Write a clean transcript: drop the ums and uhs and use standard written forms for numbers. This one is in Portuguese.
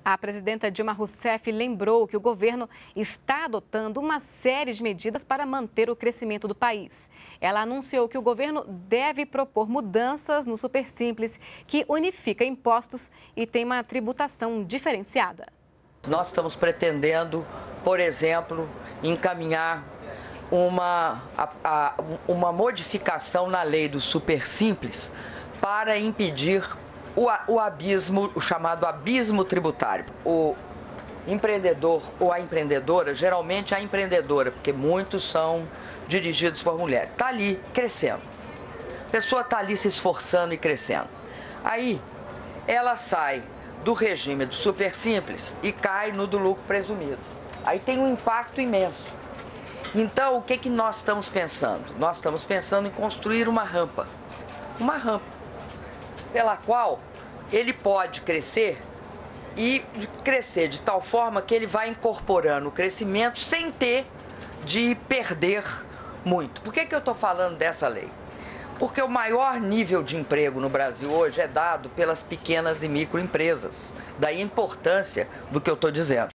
A presidenta Dilma Rousseff lembrou que o governo está adotando uma série de medidas para manter o crescimento do país. Ela anunciou que o governo deve propor mudanças no Supersimples, que unifica impostos e tem uma tributação diferenciada. Nós estamos pretendendo, por exemplo, encaminhar uma modificação na lei do Supersimples para impedir o abismo, o chamado abismo tributário. O empreendedor ou a empreendedora, geralmente a empreendedora, porque muitos são dirigidos por mulheres, está ali crescendo. A pessoa está ali se esforçando e crescendo. Aí ela sai do regime do Supersimples e cai no do lucro presumido. Aí tem um impacto imenso. Então, o que nós estamos pensando? Nós estamos pensando em construir uma rampa pela qual ele pode crescer e crescer de tal forma que ele vai incorporando o crescimento sem ter de perder muito. Por que eu estou falando dessa lei? Porque o maior nível de emprego no Brasil hoje é dado pelas pequenas e microempresas. Daí a importância do que eu estou dizendo.